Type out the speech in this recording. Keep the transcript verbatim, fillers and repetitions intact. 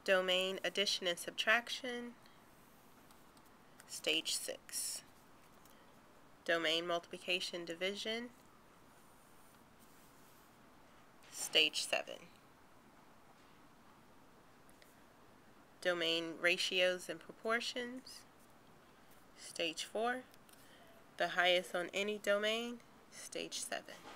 Domain addition and subtraction, stage six. Domain multiplication division, stage seven. Domain ratios and proportions, stage four. The highest on any domain, stage seven.